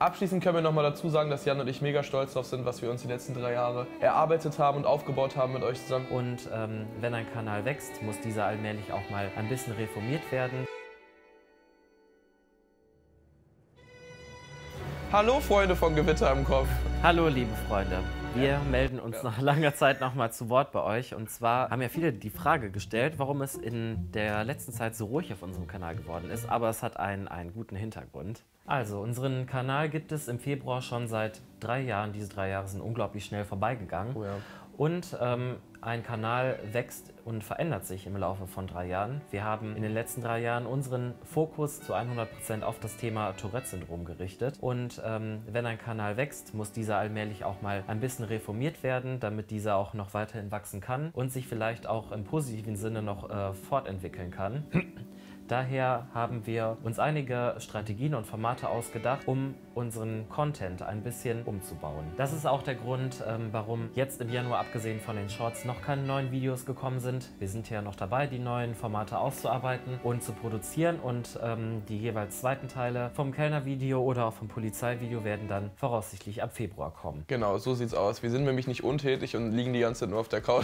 Abschließend können wir nochmal dazu sagen, dass Jan und ich mega stolz drauf sind, was wir uns die letzten 3 Jahre erarbeitet haben und aufgebaut haben mit euch zusammen. Und wenn ein Kanal wächst, muss dieser allmählich auch mal ein bisschen reformiert werden. Hallo Freunde von Gewitter im Kopf. Hallo liebe Freunde. Wir melden uns nach langer Zeit nochmal zu Wort bei euch. Und zwar haben ja viele die Frage gestellt, warum es in der letzten Zeit so ruhig auf unserem Kanal geworden ist. Aber es hat einen guten Hintergrund. Also, unseren Kanal gibt es im Februar schon seit 3 Jahren. Diese 3 Jahre sind unglaublich schnell vorbeigegangen. Oh ja. Und ein Kanal wächst und verändert sich im Laufe von 3 Jahren. Wir haben in den letzten 3 Jahren unseren Fokus zu 100% auf das Thema Tourette-Syndrom gerichtet. Und wenn ein Kanal wächst, muss dieser allmählich auch mal ein bisschen reformiert werden, damit dieser auch noch weiterhin wachsen kann und sich vielleicht auch im positiven Sinne noch fortentwickeln kann. Daher haben wir uns einige Strategien und Formate ausgedacht, um unseren Content ein bisschen umzubauen. Das ist auch der Grund, warum jetzt im Januar, abgesehen von den Shorts, noch keine neuen Videos gekommen sind. Wir sind ja noch dabei, die neuen Formate auszuarbeiten und zu produzieren, und die jeweils zweiten Teile vom Kellner-Video oder auch vom Polizeivideo werden dann voraussichtlich ab Februar kommen. Genau, so sieht's aus. Wir sind nämlich nicht untätig und liegen die ganze Zeit nur auf der Couch.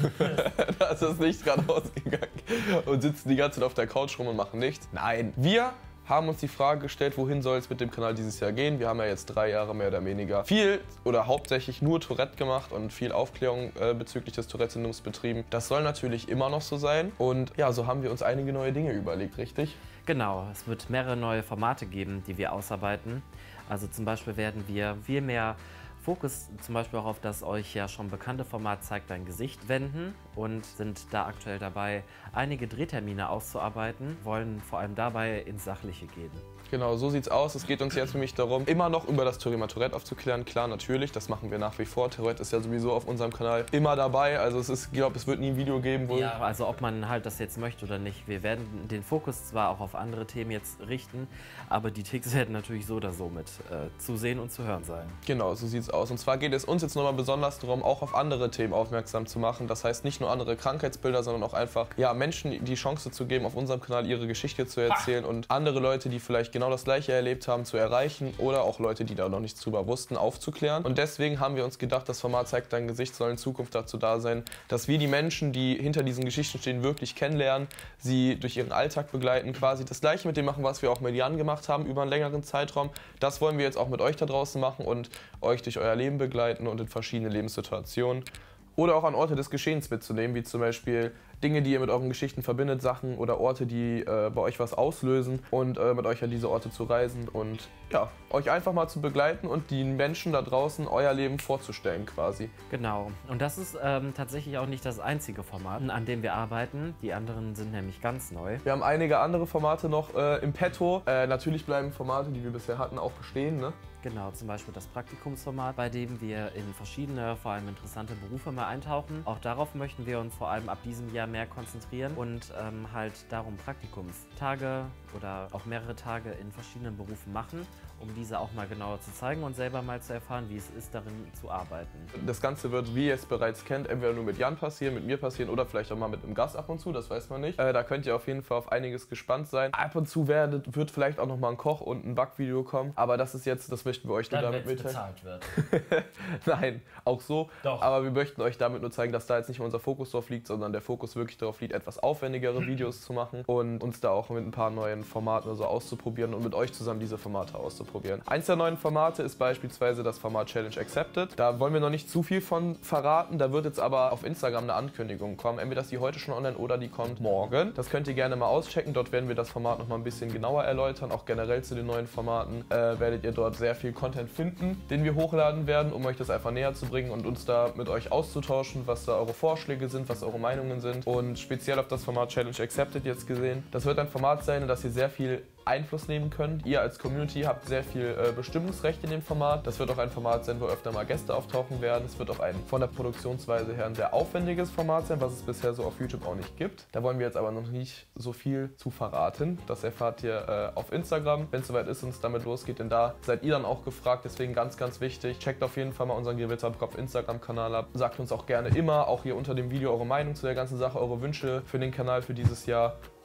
Da ist das Licht gerade ausgegangen und sitzen die ganze Zeit auf der Couch rum und machen nichts. Nein, wir haben uns die Frage gestellt, wohin soll es mit dem Kanal dieses Jahr gehen. Wir haben ja jetzt 3 Jahre mehr oder weniger viel oder hauptsächlich nur Tourette gemacht und viel Aufklärung bezüglich des Tourette-Syndroms betrieben. Das soll natürlich immer noch so sein, und ja, so haben wir uns einige neue Dinge überlegt, richtig? Genau, es wird mehrere neue Formate geben, die wir ausarbeiten. Also zum Beispiel werden wir viel mehr Fokus zum Beispiel auch auf das euch ja schon bekannte Format Zeig dein Gesicht wenden und sind da aktuell dabei, einige Drehtermine auszuarbeiten, wollen vor allem dabei ins Sachliche gehen. Genau, so sieht's aus. Es geht uns jetzt nämlich darum, immer noch über das Thema Tourette aufzuklären. Klar, natürlich, das machen wir nach wie vor. Tourette ist ja sowieso auf unserem Kanal immer dabei. Also ich glaube, es wird nie ein Video geben, wo... Ja, also ob man halt das jetzt möchte oder nicht. Wir werden den Fokus zwar auch auf andere Themen jetzt richten, aber die Ticks werden natürlich so oder so mit zu sehen und zu hören sein. Genau, so sieht's aus. Und zwar geht es uns jetzt nochmal besonders darum, auch auf andere Themen aufmerksam zu machen. Das heißt, nicht nur andere Krankheitsbilder, sondern auch einfach, ja, Menschen die Chance zu geben, auf unserem Kanal ihre Geschichte zu erzählen und andere Leute, die vielleicht genau das Gleiche erlebt haben, zu erreichen, oder auch Leute, die da noch nichts drüber wussten, aufzuklären. Und deswegen haben wir uns gedacht, das Format Zeig dein Gesicht soll in Zukunft dazu da sein, dass wir die Menschen, die hinter diesen Geschichten stehen, wirklich kennenlernen, sie durch ihren Alltag begleiten, quasi das Gleiche mit dem machen, was wir auch mit Jan gemacht haben über einen längeren Zeitraum. Das wollen wir jetzt auch mit euch da draußen machen und euch durch euer Leben begleiten und in verschiedene Lebenssituationen. Oder auch an Orte des Geschehens mitzunehmen, wie zum Beispiel Dinge, die ihr mit euren Geschichten verbindet, Sachen oder Orte, die bei euch was auslösen, und mit euch an diese Orte zu reisen und ja, euch einfach mal zu begleiten und den Menschen da draußen euer Leben vorzustellen quasi. Genau, und das ist tatsächlich auch nicht das einzige Format, an dem wir arbeiten. Die anderen sind nämlich ganz neu. Wir haben einige andere Formate noch im Petto. Natürlich bleiben Formate, die wir bisher hatten, auch bestehen, ne? Genau, zum Beispiel das Praktikumsformat, bei dem wir in verschiedene, vor allem interessante Berufe mal eintauchen. Auch darauf möchten wir uns vor allem ab diesem Jahr mehr konzentrieren und halt darum Praktikumstage oder auch mehrere Tage in verschiedenen Berufen machen, um diese auch mal genauer zu zeigen und selber mal zu erfahren, wie es ist, darin zu arbeiten. Das Ganze wird, wie ihr es bereits kennt, entweder nur mit Jan passieren, mit mir passieren oder vielleicht auch mal mit einem Gast ab und zu, das weiß man nicht. Da könnt ihr auf jeden Fall auf einiges gespannt sein. Ab und zu wird vielleicht auch noch mal ein Koch- und ein Backvideo kommen, aber das ist jetzt, das möchten wir euch nur damit mitteilen. Bezahlt wird. Nein, auch so. Doch. Aber wir möchten euch damit nur zeigen, dass da jetzt nicht unser Fokus drauf liegt, sondern der Fokus wirklich darauf liegt, etwas aufwendigere Videos zu machen und uns da auch mit ein paar neuen Formaten oder so auszuprobieren und mit euch zusammen diese Formate auszuprobieren. Eins der neuen Formate ist beispielsweise das Format Challenge Accepted. Da wollen wir noch nicht zu viel von verraten, da wird jetzt aber auf Instagram eine Ankündigung kommen. Entweder ist die heute schon online oder die kommt morgen. Das könnt ihr gerne mal auschecken, dort werden wir das Format noch mal ein bisschen genauer erläutern. Auch generell zu den neuen Formaten werdet ihr dort sehr viel Content finden, den wir hochladen werden, um euch das einfach näher zu bringen und uns da mit euch auszutauschen, was da eure Vorschläge sind, was eure Meinungen sind. Und speziell auf das Format Challenge Accepted jetzt gesehen. Das wird ein Format sein, in das ihr sehr viel Einfluss nehmen könnt. Ihr als Community habt sehr viel Bestimmungsrecht in dem Format. Das wird auch ein Format sein, wo öfter mal Gäste auftauchen werden. Es wird auch ein von der Produktionsweise her ein sehr aufwendiges Format sein, was es bisher so auf YouTube auch nicht gibt. Da wollen wir jetzt aber noch nicht so viel zu verraten. Das erfahrt ihr auf Instagram, wenn es soweit ist und es damit losgeht, denn da seid ihr dann auch gefragt. Deswegen ganz, ganz wichtig, checkt auf jeden Fall mal unseren Gewitter im Kopf Instagram-Kanal ab. Sagt uns auch gerne immer, auch hier unter dem Video, eure Meinung zu der ganzen Sache, eure Wünsche für den Kanal für dieses Jahr.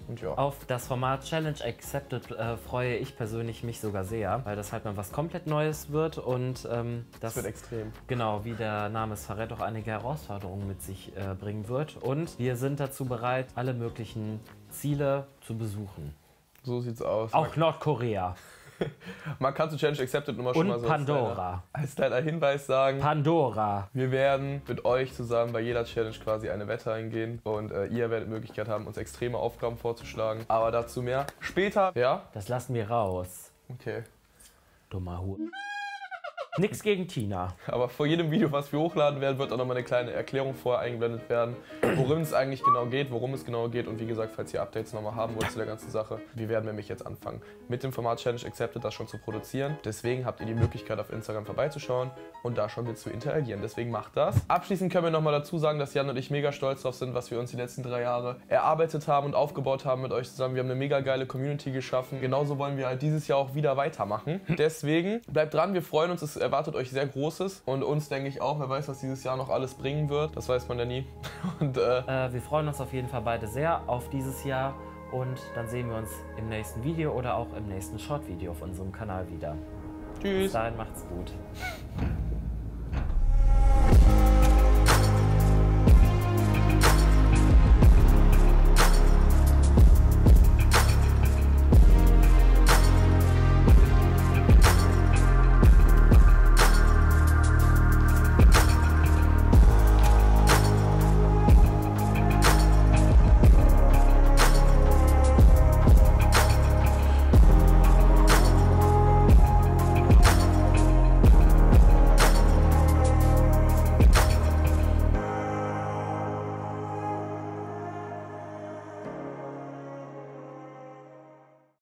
Und ja. Auf das Format Challenge Accepted freue ich persönlich mich sogar sehr, weil das halt mal was komplett Neues wird und das wird extrem. Genau, wie der Name es verrät, auch einige Herausforderungen mit sich bringen wird. Und wir sind dazu bereit, alle möglichen Ziele zu besuchen. So sieht's aus. Auch Nordkorea. Man kann zu Challenge Accepted nur mal schon Und mal so Pandora. als kleiner Hinweis sagen. Pandora. Wir werden mit euch zusammen bei jeder Challenge quasi eine Wette eingehen und ihr werdet Möglichkeit haben, uns extreme Aufgaben vorzuschlagen. Aber dazu mehr später. Ja? Das lassen wir raus. Okay. Dummer Hu. Nix gegen Tina. Aber vor jedem Video, was wir hochladen werden, wird auch nochmal eine kleine Erklärung vorher eingeblendet werden, worum es eigentlich genau geht, worum es genau geht. Und wie gesagt, falls ihr Updates nochmal haben wollt zu der ganzen Sache, wir werden nämlich jetzt anfangen, mit dem Format Challenge Accepted das schon zu produzieren. Deswegen habt ihr die Möglichkeit, auf Instagram vorbeizuschauen und da schon mit zu interagieren. Deswegen macht das. Abschließend können wir nochmal dazu sagen, dass Jan und ich mega stolz drauf sind, was wir uns die letzten 3 Jahre erarbeitet haben und aufgebaut haben mit euch zusammen. Wir haben eine mega geile Community geschaffen. Genauso wollen wir halt dieses Jahr auch wieder weitermachen. Deswegen bleibt dran, wir freuen uns, es erwartet euch sehr Großes und uns denke ich auch. Wer weiß, was dieses Jahr noch alles bringen wird. Das weiß man ja nie. Und, wir freuen uns auf jeden Fall beide sehr auf dieses Jahr und dann sehen wir uns im nächsten Video oder auch im nächsten Short-Video auf unserem Kanal wieder. Tschüss. Bis dahin macht's gut.